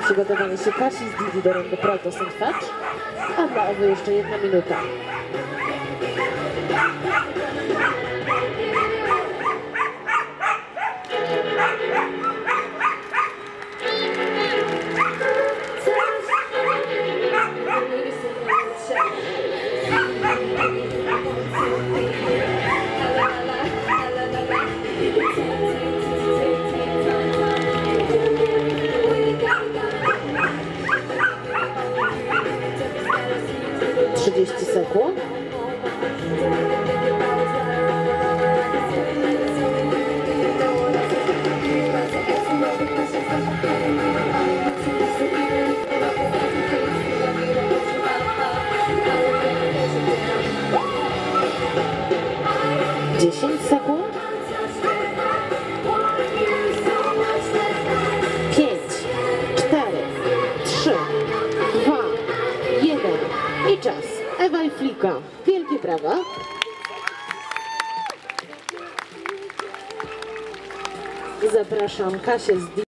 Przygotowanie się Kasi z Didi do rundy Proto Sandwich, a dla Ewy jeszcze 1 minuta. Sekund. 10 sekund. 5, 4, 3, 2, 1 i czas. Ewa i Flika. Wielkie brawa. Zapraszam Kasię z